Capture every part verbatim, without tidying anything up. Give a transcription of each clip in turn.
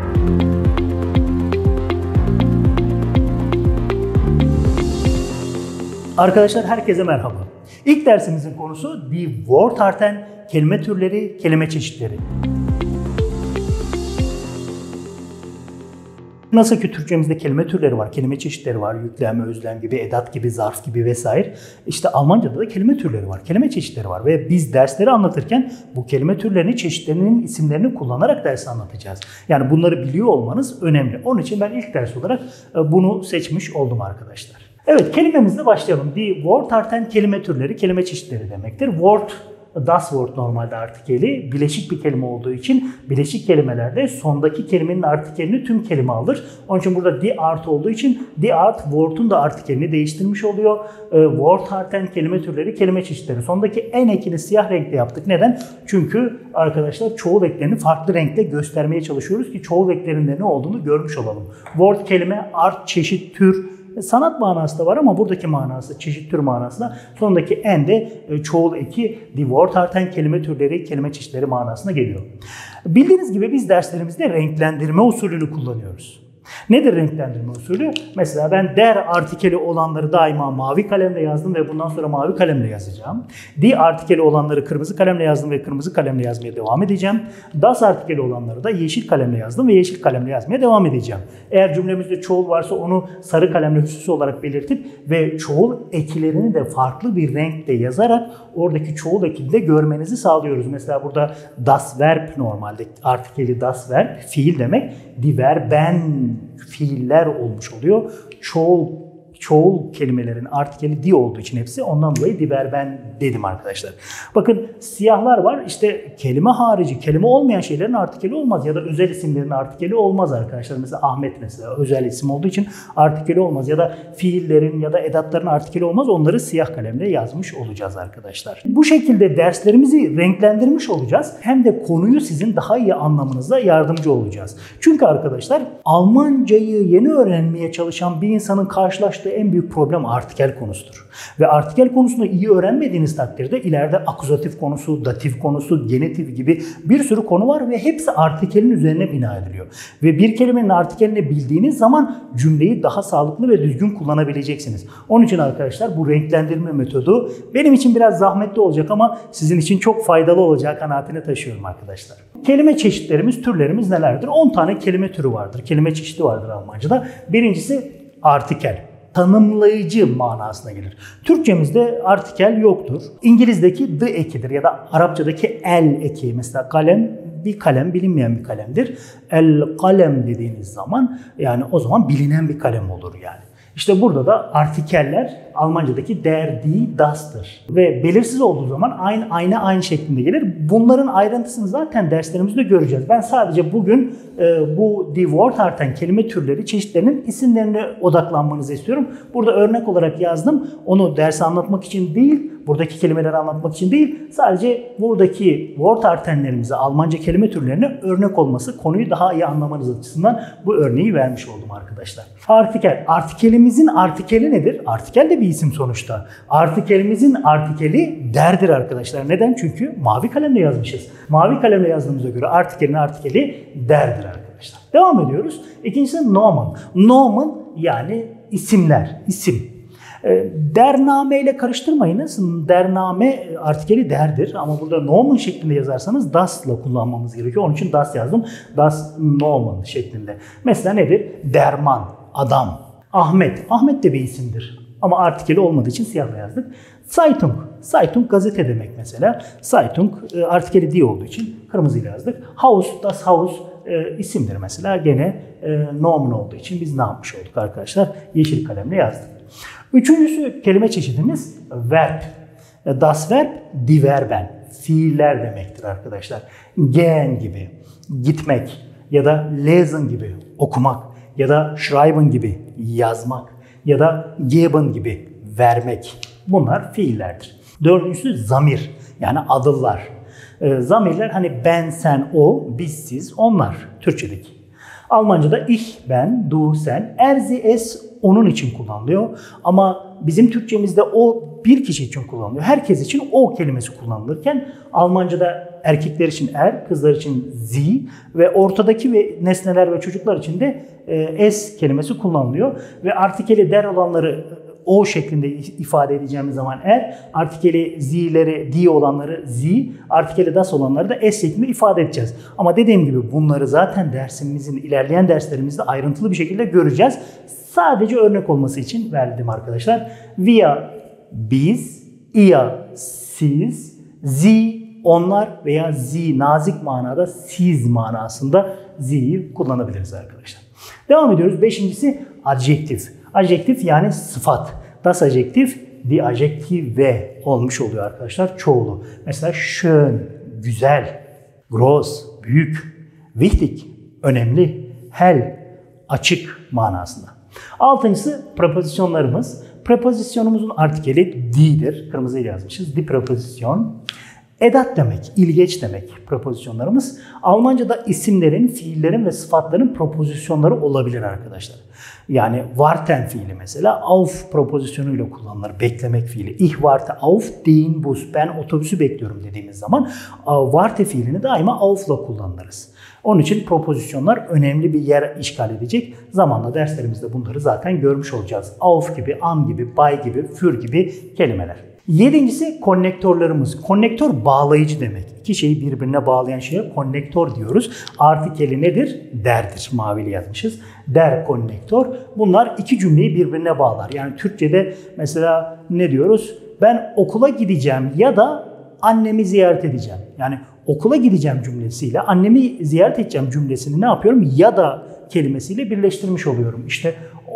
Arkadaşlar herkese merhaba. İlk dersimizin konusu die Wortarten, kelime türleri, kelime çeşitleri. Nasıl ki Türkçemizde kelime türleri var, kelime çeşitleri var, yüklem, özlem gibi, edat gibi, zarf gibi vesaire. İşte Almanca'da da kelime türleri var, kelime çeşitleri var ve biz dersleri anlatırken bu kelime türlerini, çeşitlerinin isimlerini kullanarak dersi anlatacağız. Yani bunları biliyor olmanız önemli. Onun için ben ilk ders olarak bunu seçmiş oldum arkadaşlar. Evet, kelimemizle başlayalım. Die Wortarten kelime türleri, kelime çeşitleri demektir. Wort, das Wort normalde artikeli. Bileşik bir kelime olduğu için bileşik kelimelerde sondaki kelimenin artikelini tüm kelime alır. Onun için burada die Art olduğu için die Art, Wort'un da artikelini değiştirmiş oluyor. E, Wortarten kelime türleri, kelime çeşitleri. Sondaki en ekini siyah renkte yaptık. Neden? Çünkü arkadaşlar çoğul eklerini farklı renkte göstermeye çalışıyoruz ki çoğul eklerinde ne olduğunu görmüş olalım. Wort kelime, art çeşit, tür. Sanat manası da var ama buradaki manası, çeşit tür manası da sondaki en de çoğul eki die Wortarten kelime türleri, kelime çeşitleri manasına geliyor. Bildiğiniz gibi biz derslerimizde renklendirme usulünü kullanıyoruz. Nedir renklendirme usulü? Mesela ben der artikeli olanları daima mavi kalemle yazdım ve bundan sonra mavi kalemle yazacağım. Die artikeli olanları kırmızı kalemle yazdım ve kırmızı kalemle yazmaya devam edeceğim. Das artikeli olanları da yeşil kalemle yazdım ve yeşil kalemle yazmaya devam edeceğim. Eğer cümlemizde çoğul varsa onu sarı kalemle hususi olarak belirtip ve çoğul ekilerini de farklı bir renkte yazarak oradaki çoğul ekini de görmenizi sağlıyoruz. Mesela burada das Verb normalde artikeli das Verb fiil demek. Die Verben fiiller olmuş oluyor. Çoğul, çoğul kelimelerin artikeli die olduğu için hepsi ondan dolayı die Verben dedim arkadaşlar. Bakın siyahlar var. İşte kelime harici, kelime olmayan şeylerin artikeli olmaz ya da özel isimlerin artikeli olmaz arkadaşlar. Mesela Ahmet mesela özel isim olduğu için artikeli olmaz ya da fiillerin ya da edatların artikeli olmaz. Onları siyah kalemle yazmış olacağız arkadaşlar. Bu şekilde derslerimizi renklendirmiş olacağız. Hem de konuyu sizin daha iyi anlamanıza yardımcı olacağız. Çünkü arkadaşlar Almancayı yeni öğrenmeye çalışan bir insanın karşılaştığı en büyük problem artikel konusudur. Ve artikel konusunu iyi öğrenmediğiniz takdirde ileride akuzatif konusu, datif konusu, genitif gibi bir sürü konu var ve hepsi artikelin üzerine bina ediliyor. Ve bir kelimenin artikelini bildiğiniz zaman cümleyi daha sağlıklı ve düzgün kullanabileceksiniz. Onun için arkadaşlar bu renklendirme metodu benim için biraz zahmetli olacak ama sizin için çok faydalı olacağı kanaatine taşıyorum arkadaşlar. Kelime çeşitlerimiz, türlerimiz nelerdir? on tane kelime türü vardır. Kelime çeşidi vardır Almanca'da. Birincisi artikel. Tanımlayıcı manasına gelir. Türkçemizde artikel yoktur. İngiliz'deki the ekidir ya da Arapçadaki el eki. Mesela kalem bir kalem bilinmeyen bir kalemdir. El kalem dediğiniz zaman yani o zaman bilinen bir kalem olur yani. İşte burada da artikeller Almanca'daki der, die, das'tır. Ve belirsiz olduğu zaman aynı aynı aynı şeklinde gelir. Bunların ayrıntısını zaten derslerimizde göreceğiz. Ben sadece bugün e, bu die Wortarten kelime türleri, çeşitlerinin isimlerine odaklanmanızı istiyorum. Burada örnek olarak yazdım. Onu dersi anlatmak için değil, buradaki kelimeleri anlatmak için değil, sadece buradaki Wortartenlerimize, Almanca kelime türlerine örnek olması, konuyu daha iyi anlamanız açısından bu örneği vermiş oldum arkadaşlar. Artikel. Artikelimizin artikeli nedir? Artikel de bir isim sonuçta. Artikelimizin artikeli derdir arkadaşlar. Neden? Çünkü mavi kalemle yazmışız. Mavi kalemle yazdığımıza göre artikelin artikeli derdir arkadaşlar. Devam ediyoruz. İkincisi Nomen. Nomen yani isimler, isim. Dername ile karıştırmayınız. Dername artikeli derdir ama burada Nomen şeklinde yazarsanız das ile kullanmamız gerekiyor. Onun için das yazdım. Das Nomen şeklinde. Mesela nedir? Derman, adam. Ahmet. Ahmet de bir isimdir. Ama artikeli olmadığı için siyahla yazdık. Zeitung. Zeitung gazete demek mesela. Zeitung artikeli die olduğu için kırmızıyla yazdık. Haus, das Haus e, isimdir mesela. Gene e, Nomen olduğu için biz ne yapmış olduk arkadaşlar? Yeşil kalemle yazdık. Üçüncüsü kelime çeşidimiz verb. Das Verb, die Verben. Fiiller demektir arkadaşlar. Gehen gibi, gitmek ya da lesen gibi, okumak ya da schreiben gibi, yazmak ya da geben gibi, vermek. Bunlar fiillerdir. Dördüncüsü zamir yani adıllar. E, zamirler hani ben, sen, o, biz, siz, onlar Türkçedeki. Almanca'da ich, ben, du, sen, er, sie, es onun için kullanılıyor. Ama bizim Türkçemizde o bir kişi için kullanılıyor. Herkes için o kelimesi kullanılırken Almanca'da erkekler için er, kızlar için sie ve ortadaki ve nesneler ve çocuklar için de e, es kelimesi kullanılıyor. Ve artikeli der olanları o şeklinde ifade edeceğimiz zaman er, artikeli z'leri, di olanları zi, artikeli das olanları da es şeklinde ifade edeceğiz. Ama dediğim gibi bunları zaten dersimizin ilerleyen derslerimizde ayrıntılı bir şekilde göreceğiz. Sadece örnek olması için verdim arkadaşlar. Wir, biz, ihr, siz, sie, onlar veya sie nazik manada siz manasında zie'yi kullanabiliriz arkadaşlar. Devam ediyoruz. Beşincisi adjektif. Adjektif yani sıfat. Das adjektif, die Adjektive olmuş oluyor arkadaşlar. Çoğulu. Mesela schön, güzel, groß, büyük, wichtig, önemli, hell, açık manasında. Altıncısı prepozisyonlarımız. Prepozisyonumuzun artikeli die'dir. Kırmızıyla yazmışız. Die Präposition. Edat demek, ilgeç demek prepozisyonlarımız. Almanca'da isimlerin, fiillerin ve sıfatların prepozisyonları olabilir arkadaşlar. Yani warten fiili mesela auf prepozisyonuyla kullanılır. Beklemek fiili. Ich warte auf den Bus. Ben otobüsü bekliyorum dediğimiz zaman warte fiilini daima auf'la kullanırız. Onun için prepozisyonlar önemli bir yer işgal edecek. Zamanla derslerimizde bunları zaten görmüş olacağız. Auf gibi, an gibi, by gibi, für gibi kelimeler. Yedincisi konnektörlerimiz. Konnektör bağlayıcı demek. İki şeyi birbirine bağlayan şeye konnektör diyoruz. Artikeli nedir? Derdir. Mavili yazmışız. Der konnektör. Bunlar iki cümleyi birbirine bağlar. Yani Türkçe'de mesela ne diyoruz? Ben okula gideceğim ya da annemi ziyaret edeceğim. Yani okula gideceğim cümlesiyle annemi ziyaret edeceğim cümlesini ne yapıyorum? Ya da kelimesiyle birleştirmiş oluyorum. İşte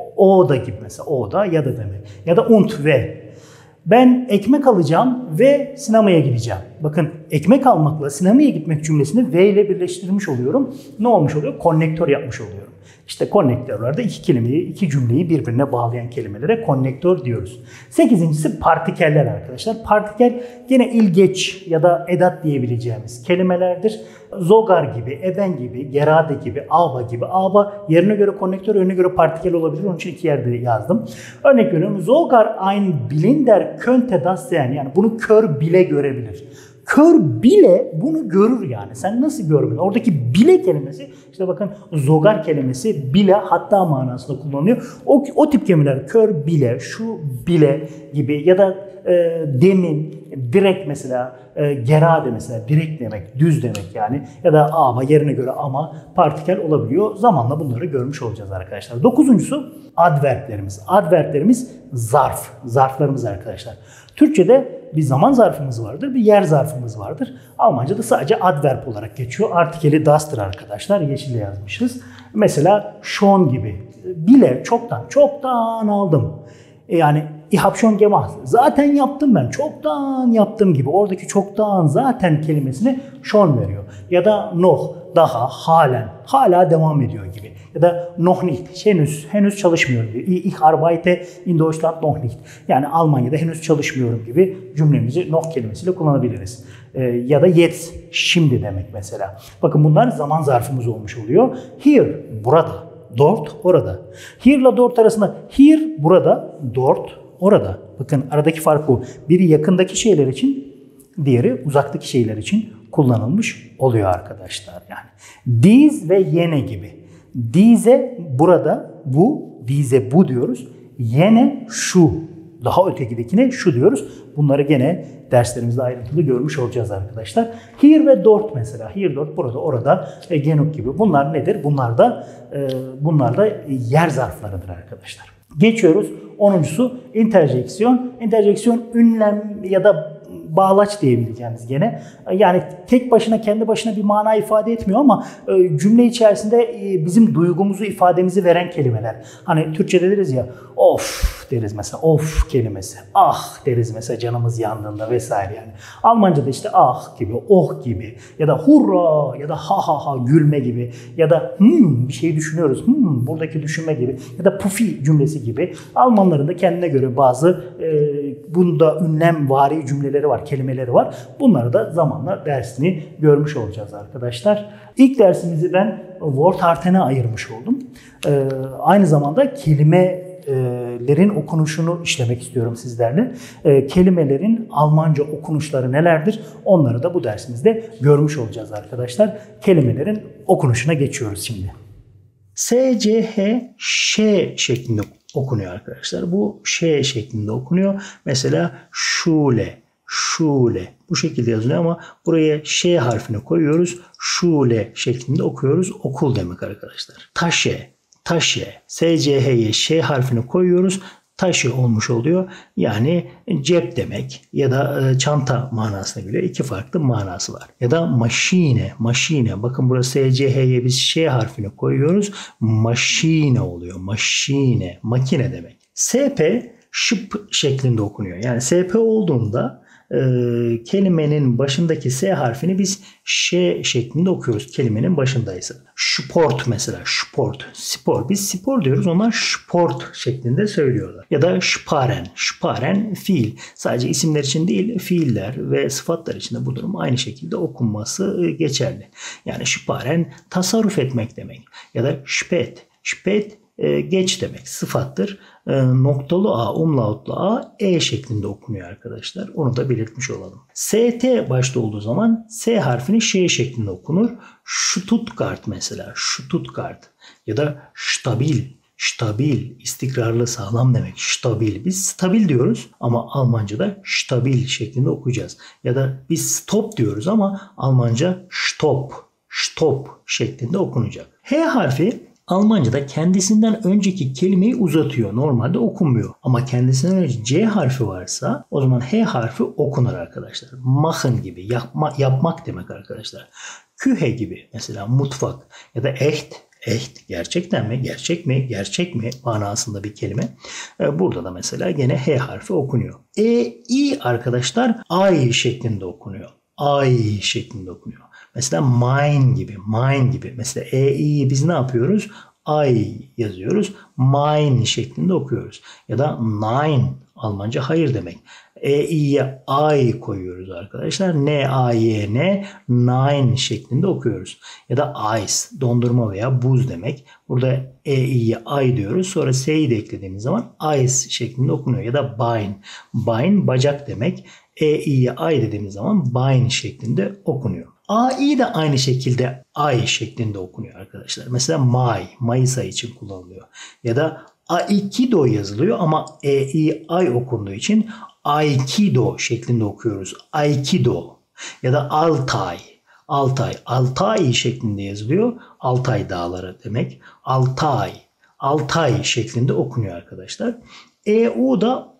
o da gibi mesela. O da ya da demek. Ya da und ve. Ben ekmek alacağım ve sinemaya gideceğim. Bakın ekmek almakla sinemaya gitmek cümlesini ve ile birleştirmiş oluyorum. Ne olmuş oluyor? Konnektör yapmış oluyorum. İşte konnektörlerde iki kelimeyi, iki cümleyi birbirine bağlayan kelimelere konnektör diyoruz. Sekizincisi partikeller arkadaşlar. Partikel gene ilgeç ya da edat diyebileceğimiz kelimelerdir. Zogar gibi, eben gibi, gerade gibi, aber gibi. Aber yerine göre konnektör, önüne göre partikel olabilir. Onun için iki yerde yazdım. Örnek veriyorum. Zogar ein Blinder könnte das sein. Yani bunu kör bile görebilir. Kör bile bunu görür yani. Sen nasıl görmedin? Oradaki bile kelimesi, işte bakın zogar kelimesi bile hatta manasında kullanılıyor. O, o tip kelimeler kör bile, şu bile gibi ya da e, demin, direkt mesela, e, gerade mesela, direkt demek, düz demek yani. Ya da ama yerine göre ama partikel olabiliyor. Zamanla bunları görmüş olacağız arkadaşlar. Dokuzuncusu adverblerimiz. Adverblerimiz zarf. Zarflarımız arkadaşlar. Türkçe'de bir zaman zarfımız vardır, bir yer zarfımız vardır. Almanca'da sadece adverb olarak geçiyor. Artikeli das'tır arkadaşlar. Yeşille yazmışız. Mesela schon gibi. Bile, çoktan, çoktan aldım. Yani ich hab schon gemacht. Zaten yaptım ben. Çoktan yaptım gibi. Oradaki çoktan zaten kelimesini schon veriyor. Ya da noch, daha, halen, hala devam ediyor gibi. Ya da noch nicht, henüz, henüz çalışmıyorum gibi. Ich arbeite in Deutschland noch nicht. Yani Almanya'da henüz çalışmıyorum gibi cümlemizi noch kelimesiyle kullanabiliriz. Ee, ya da jetzt, şimdi demek mesela. Bakın bunlar zaman zarfımız olmuş oluyor. Here, burada. Dort, orada. Here ile dort arasında here, burada, dort, orada. Bakın aradaki fark bu. Biri yakındaki şeyler için, diğeri uzaktaki şeyler için kullanılmış oluyor arkadaşlar. Yani diz ve yene gibi. Dize burada, bu, dize bu diyoruz. Yene şu. Daha ötekidekine şu diyoruz. Bunları gene derslerimizde ayrıntılı görmüş olacağız arkadaşlar. Here ve dort mesela. Here, dort, burada, orada, e, genuk gibi. Bunlar nedir? Bunlar da e, bunlar da yer zarflarıdır arkadaşlar. Geçiyoruz. Onuncusu interjeksiyon. Interjeksiyon ünlem ya da bağlaç diyebileceğimiz gene. Yani tek başına kendi başına bir mana ifade etmiyor ama e, cümle içerisinde e, bizim duygumuzu, ifademizi veren kelimeler. Hani Türkçe'de deriz ya of deriz mesela, of kelimesi. Ah deriz mesela canımız yandığında vesaire yani. Almanca'da işte ah gibi, oh gibi ya da hurra ya da ha ha ha gülme gibi ya da hmm bir şey düşünüyoruz. Hmm buradaki düşünme gibi ya da pufi cümlesi gibi. Almanların da kendine göre bazı e, bunda ünlemvari cümleleri var, kelimeleri var. Bunları da zamanla dersini görmüş olacağız arkadaşlar. İlk dersimizi ben Wortarten'e ayırmış oldum. Ee, aynı zamanda kelime kelimelerin okunuşunu işlemek istiyorum sizlerle. E, kelimelerin Almanca okunuşları nelerdir? Onları da bu dersimizde görmüş olacağız arkadaşlar. Kelimelerin okunuşuna geçiyoruz şimdi. S, C, H, Ş şeklinde okunuyor arkadaşlar. Bu Ş şeklinde okunuyor. Mesela Schule, Schule bu şekilde yazılıyor ama buraya Ş harfini koyuyoruz. Schule şeklinde okuyoruz. Okul demek arkadaşlar. Tasche, Tasche, S, C, H'ye Ş harfini koyuyoruz. Taşı olmuş oluyor. Yani cep demek ya da çanta manasına geliyor. İki farklı manası var. Ya da maşine, maşine. Bakın burası S, C, H'ye biz Ş harfini koyuyoruz. Maşine oluyor. Maşine, makine demek. S, P, şıp şeklinde okunuyor. Yani S, P olduğunda e, kelimenin başındaki S harfini biz Ş şeklinde okuyoruz. Kelimenin başındaysa. Sport mesela. Sport. Spor. Biz spor diyoruz. Onlar sport şeklinde söylüyorlar. Ya da sparen. Sparen fiil. Sadece isimler için değil, fiiller ve sıfatlar için de bu durum aynı şekilde okunması geçerli. Yani sparen tasarruf etmek demek. Ya da spät. Spät geç demek. Sıfattır. Noktalı A, umlautlu A, E şeklinde okunuyor arkadaşlar. Onu da belirtmiş olalım. S, T başta olduğu zaman S harfini Ş şeklinde okunur. Stuttgart mesela. Stuttgart. Ya da stabil. Stabil. istikrarlı, sağlam demek. Stabil. Biz stabil diyoruz ama Almanca'da stabil şeklinde okuyacağız. Ya da biz stop diyoruz ama Almanca stop. Stop şeklinde okunacak. H harfi Almanca'da kendisinden önceki kelimeyi uzatıyor. Normalde okunmuyor. Ama kendisinden önce C harfi varsa o zaman H harfi okunur arkadaşlar. Machen gibi. Yapma, yapmak demek arkadaşlar. Kühe gibi. Mesela mutfak. Ya da echt. Echt. Gerçekten mi? Gerçek mi? Gerçek mi? Manasında bir kelime. Burada da mesela gene H harfi okunuyor. E, I arkadaşlar ay şeklinde okunuyor. Ay şeklinde okunuyor. Mesela mine gibi, mine gibi. Mesela E, İ'yi biz ne yapıyoruz? Ay yazıyoruz. Mine şeklinde okuyoruz. Ya da nine, Almanca hayır demek. E, İ'ye ay koyuyoruz arkadaşlar. N, A, Y, N, nine şeklinde okuyoruz. Ya da ice, dondurma veya buz demek. Burada E, İ'ye ay diyoruz. Sonra S'yi de eklediğimiz zaman ice şeklinde okunuyor. Ya da bind, bind bacak demek. E, İ'ye ay dediğimiz zaman bind şeklinde okunuyor. A, I de aynı şekilde ay şeklinde okunuyor arkadaşlar. Mesela May, Mayıs ayı için kullanılıyor. Ya da Aikido yazılıyor ama E, I, ay okunduğu için Aikido şeklinde okuyoruz. Aikido. Ya da Altay, Altay, Altay şeklinde yazılıyor. Altay dağları demek. Altay, Altay şeklinde okunuyor arkadaşlar. E, U da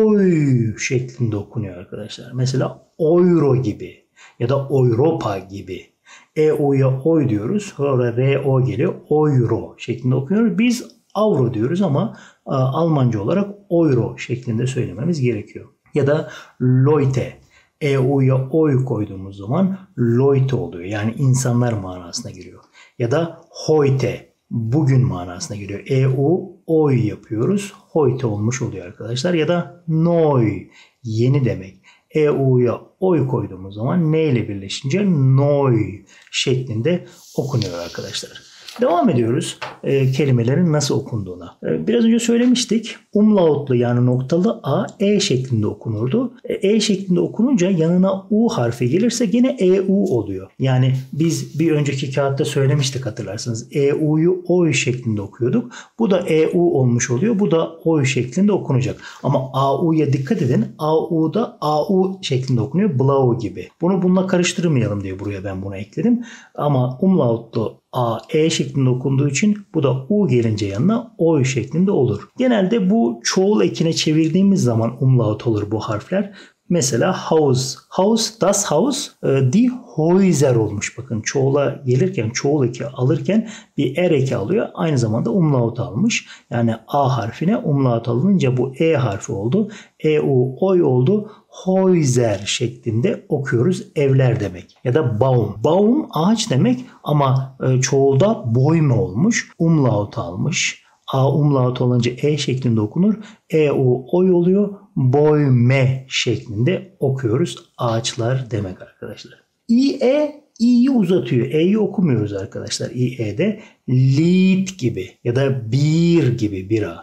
oy şeklinde okunuyor arkadaşlar. Mesela euro gibi. Ya da Avrupa gibi. E, O'ya oy diyoruz. Sonra R, O geliyor. Euro şeklinde okuyoruz. Biz avro diyoruz ama a, Almanca olarak euro şeklinde söylememiz gerekiyor. Ya da Leute. E, O'ya oy koyduğumuz zaman Leute oluyor. Yani insanlar manasına giriyor. Ya da heute. Bugün manasına giriyor. E, U, oy yapıyoruz. Heute olmuş oluyor arkadaşlar. Ya da neu. Yeni demek. E, U'ya oy koyduğumuz zaman N ile birleşince noy şeklinde okunuyor arkadaşlar. Devam ediyoruz e, kelimelerin nasıl okunduğuna. E, biraz önce söylemiştik. Umlautlu yani noktalı A E şeklinde okunurdu. E, e şeklinde okununca yanına U harfi gelirse gene E U oluyor. Yani biz bir önceki kağıtta söylemiştik hatırlarsınız. E U'yu oy şeklinde okuyorduk. Bu da E U olmuş oluyor. Bu da oy şeklinde okunacak. Ama A U'ya dikkat edin. A U'da A U şeklinde okunuyor. Blau gibi. Bunu bununla karıştırmayalım diye buraya ben bunu ekledim. Ama umlautlu A, E şeklinde okunduğu için bu da U gelince yanına oy şeklinde olur. Genelde bu çoğul ekine çevirdiğimiz zaman umlaut olur bu harfler. Mesela house, house, das Haus, die Häuser olmuş. Bakın çoğula gelirken, çoğul eki alırken bir er eki alıyor. Aynı zamanda umlaut almış. Yani A harfine umlaut alınınca bu E harfi oldu. E, U, oy oldu. Häuser şeklinde okuyoruz. Evler demek. Ya da Baum. Baum ağaç demek ama çoğulda boyme olmuş. Umlaut almış. A umlaut olunca E şeklinde okunur. E, U, oy oluyor. Boyme şeklinde okuyoruz. Ağaçlar demek arkadaşlar. İ, E, İ'yi uzatıyor. E'yi okumuyoruz arkadaşlar. İ, E'de. Lied gibi ya da bir gibi bira.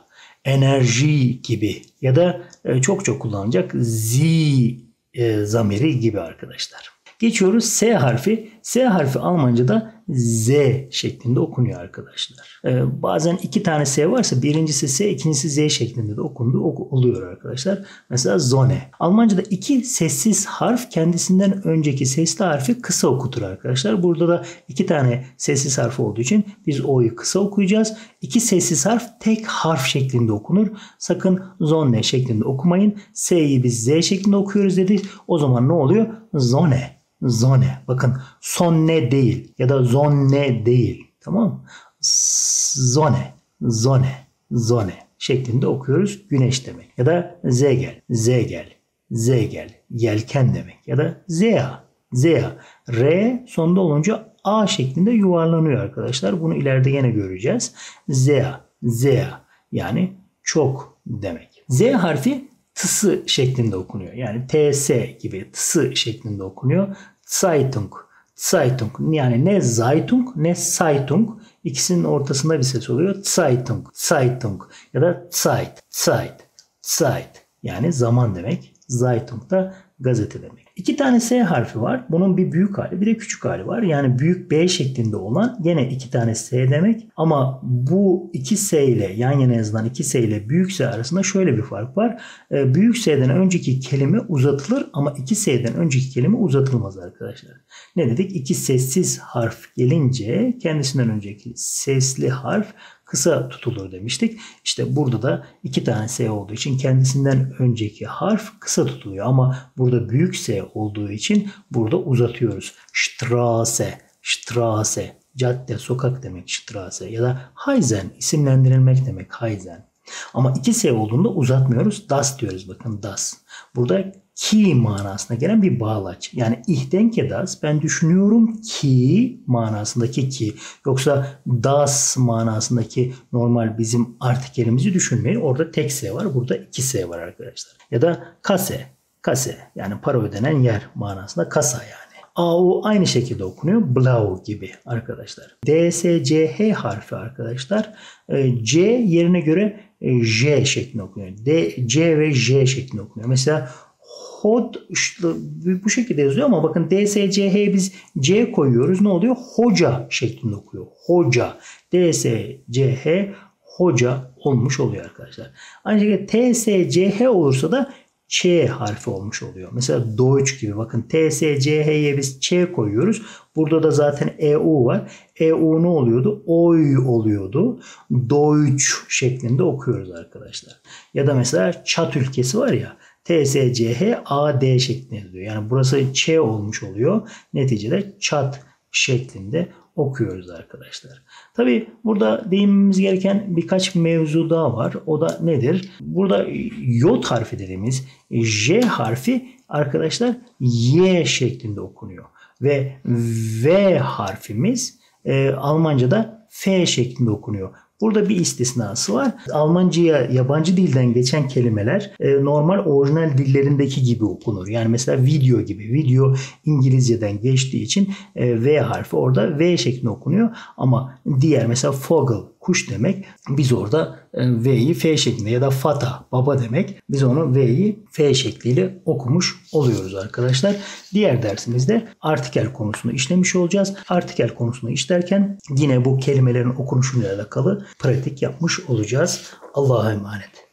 enerji gibi ya da e, çok çok kullanılacak z e, zamiri gibi arkadaşlar. Geçiyoruz S harfi. S harfi Almanca'da Z şeklinde okunuyor arkadaşlar. Ee, bazen iki tane S varsa birincisi S, ikincisi Z şeklinde de okunduğu oluyor arkadaşlar. Mesela Sonne. Almanca'da iki sessiz harf kendisinden önceki sesli harfi kısa okutur arkadaşlar. Burada da iki tane sessiz harf olduğu için biz O'yu kısa okuyacağız. İki sessiz harf tek harf şeklinde okunur. Sakın Sonne şeklinde okumayın. S'yi biz Z şeklinde okuyoruz dedik. O zaman ne oluyor? Sonne. Sonne. Bakın sonne değil ya da zonne değil. Tamam mı? Sonne. Sonne. Sonne şeklinde okuyoruz. Güneş demek. Ya da zegel. Zegel. Zegel. Yelken demek. Ya da zea. Zea. R sonda olunca A şeklinde yuvarlanıyor arkadaşlar. Bunu ileride yine göreceğiz. Zea. Zea. Yani çok demek. Z harfi tısı şeklinde okunuyor. Yani T S gibi tısı şeklinde okunuyor. Zeitung. Zeitung. Yani ne Zeitung ne Zeitung. İkisinin ortasında bir ses oluyor. Zeitung. Zeitung. Ya da Zeit. Zeit. Zeit. Yani zaman demek. Zeitung da gazete demek. İki tane S harfi var. Bunun bir büyük hali bir de küçük hali var. Yani büyük B şeklinde olan gene iki tane S demek. Ama bu iki S ile yan yana yazılan iki S ile büyük S arasında şöyle bir fark var. Büyük S'den önceki kelime uzatılır ama iki S'den önceki kelime uzatılmaz arkadaşlar. Ne dedik? İki sessiz harf gelince kendisinden önceki sesli harf kısa tutulur demiştik. İşte burada da iki tane S olduğu için kendisinden önceki harf kısa tutuluyor. Ama burada büyük S olduğu için burada uzatıyoruz. Straße, Straße, cadde, sokak demek Straße ya da Heißen, isimlendirilmek demek Heißen. Ama iki S olduğunda uzatmıyoruz. Das diyoruz. Bakın das. Burada ki manasına gelen bir bağlaç. Yani ich denke das, ben düşünüyorum ki manasındaki ki. Yoksa das manasındaki normal bizim artikelimizi düşünmeyin. Orada tek S var. Burada iki S var arkadaşlar. Ya da kase. Kase yani para ödenen yer manasında kasa yani. A U aynı şekilde okunuyor. Blau gibi arkadaşlar. D, S, C, H harfi arkadaşlar. C yerine göre J şeklinde okunuyor. D, C ve J şeklinde okunuyor. Mesela hod işte bu şekilde yazıyor ama bakın D, S, C, H biz C koyuyoruz. Ne oluyor? Hoca şeklinde okuyor. Hoca. D, S, C, H hoca olmuş oluyor arkadaşlar. Aynı şekilde T, S, C, H olursa da Ç harfi olmuş oluyor. Mesela Deutsch gibi bakın T, S, C, H'ye biz Ç koyuyoruz. Burada da zaten E U var. E U ne oluyordu? Oy oluyordu. Deutsch şeklinde okuyoruz arkadaşlar. Ya da mesela Çat ülkesi var ya. T, S, C, H, A, D şeklinde yazıyor. Yani burası Ç olmuş oluyor. Neticede Çat şeklinde okuyoruz arkadaşlar. Tabi burada değinmemiz gereken birkaç mevzu daha var. O da nedir? Burada J harfi dediğimiz J harfi arkadaşlar Y şeklinde okunuyor. Ve V harfimiz e, Almanca'da F şeklinde okunuyor. Burada bir istisnası var. Almanca'ya yabancı dilden geçen kelimeler e, normal orijinal dillerindeki gibi okunur. Yani mesela video gibi. Video İngilizceden geçtiği için e, V harfi orada V şeklinde okunuyor. Ama diğer mesela Vogel kuş demek. Biz orada e, V'yi F şeklinde ya da Fata baba demek. Biz onu V'yi F şekliyle okumuş oluyoruz arkadaşlar. Diğer dersimizde artikel konusunu işlemiş olacağız. Artikel konusunu işlerken yine bu kelimelerin okunuşuyla alakalı pratik yapmış olacağız. Allah'a emanet.